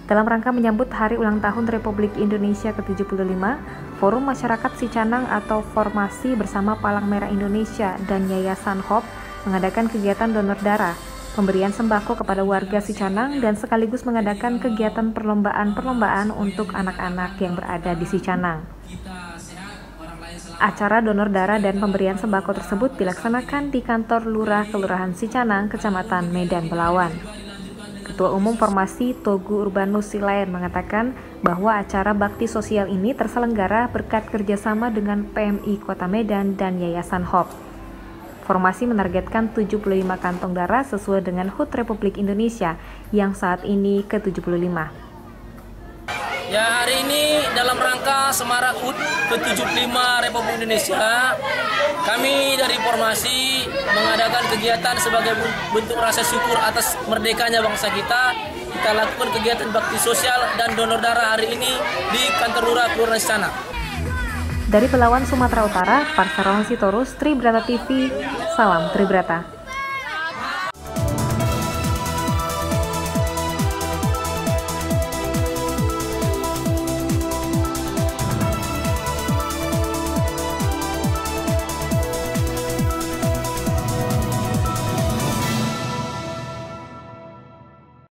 Dalam rangka menyambut Hari Ulang Tahun Republik Indonesia ke-75, Forum Masyarakat Sicanang atau Formasi bersama Palang Merah Indonesia dan Yayasan Hope mengadakan kegiatan donor darah, pemberian sembako kepada warga Sicanang, dan sekaligus mengadakan kegiatan perlombaan untuk anak-anak yang berada di Sicanang. Acara donor darah dan pemberian sembako tersebut dilaksanakan di kantor Lurah Kelurahan Sicanang, Kecamatan Medan Belawan. Ketua Umum Formasi Togu Urbanus Silayan mengatakan bahwa acara bakti sosial ini terselenggara berkat kerjasama dengan PMI Kota Medan dan Yayasan Hope. Formasi menargetkan 75 kantong darah sesuai dengan HUT Republik Indonesia yang saat ini ke-75. Ya, hari ini dalam rangka semarak HUT ke-75 Republik Indonesia, kami dari Formasi mengadakan kegiatan sebagai bentuk rasa syukur atas merdekanya bangsa kita. Kita lakukan kegiatan bakti sosial dan donor darah hari ini di kantor Lurah Kelurahan Sicanang. Dari Belawan, Sumatera Utara, Parsarong Sitorus, Tribrata TV, salam Tribrata.